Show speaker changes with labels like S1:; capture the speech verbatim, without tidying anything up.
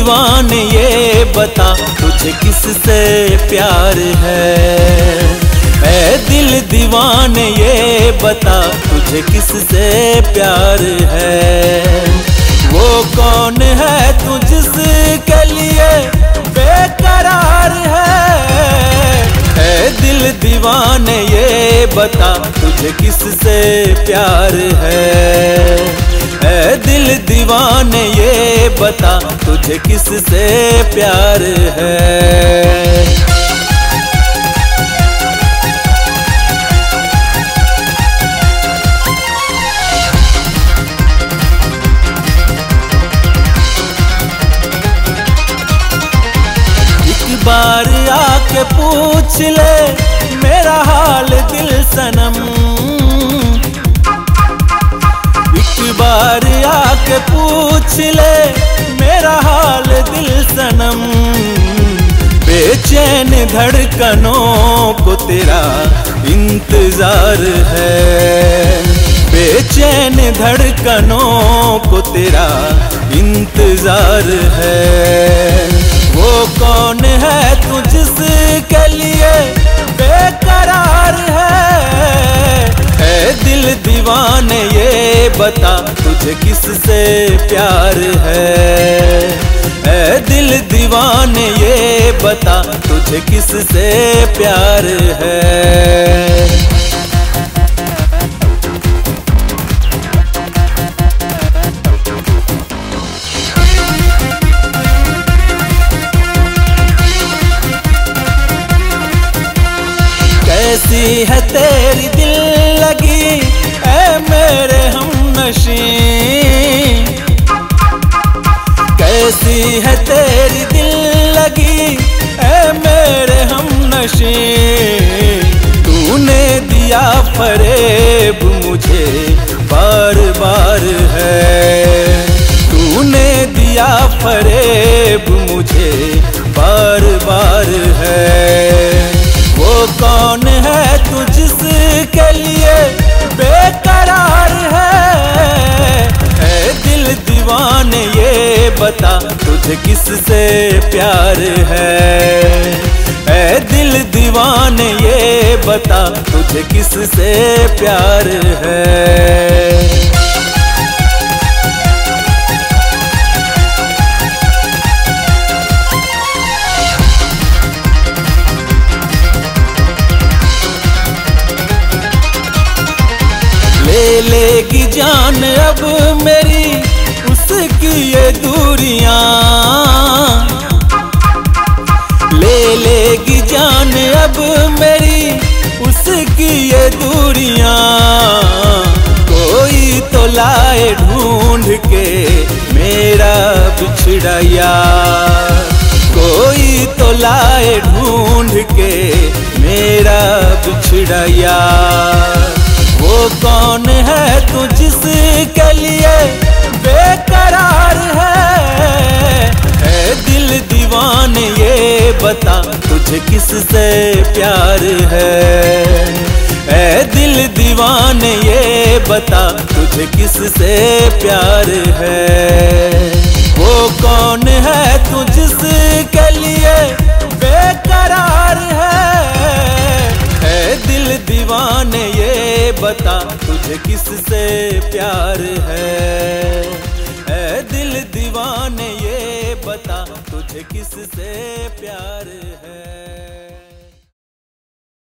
S1: दीवाने ये बता तुझे किससे प्यार है। ऐ दिल दीवाने ये बता तुझे किससे प्यार है। वो कौन है तू जिसके लिए बेकरार है। ऐ दिल दीवाने ये बता तुझे किससे प्यार है। ऐ दिल दीवाने ये बता तुझे किससे प्यार है। बार आके पूछ ले मेरा हाल दिल सनम। एक बार आके पूछ ले मेरा हाल दिल सनम। बेचैन धड़कनों को तेरा इंतजार है। बेचैन धड़कनों को तेरा इंतजार है। वो कौन है तू जिसके लिए बेकरार है। ऐ दिल दीवाने ये बता तुझे किससे प्यार है। ऐ दिल दीवाने ये बता तुझे किससे प्यार है। कैसी है तेरी दिल लगी ऐ मेरे हमनशी। कैसी है तेरी दिल लगी ऐ मेरे हमनशी। तूने दिया फरेब मुझे बार बार है। तूने दिया फरेब मुझे बार बार है। वो कौन है तू जिसके लिए बेकरार है। ऐ दिल दीवाने ये बता तुझे किससे प्यार है। ऐ दिल दीवाने ये बता तुझे किससे प्यार है। ले लेगी जान अब मेरी उसकी ये दूरियां। ले लेगी जान अब मेरी उसकी ये दूरियां। कोई तो लाए ढूंढ के मेरा बिछड़ा यार। कोई तो लाए ढूंढ के मेरा बिछड़ा यार। वो कौन है तू जिसके लिए बेकरार है। ऐ दिल दीवाने ये बता तुझे किससे प्यार है। ऐ दिल दीवाने ये बता तुझे किससे प्यार है। वो कौन है तू जिसके लिए बेकरार है। ऐ दिल दीवाने ये बता तुझे किससे प्यार है। ऐ दिल दीवाने ये बता तुझे किससे प्यार है।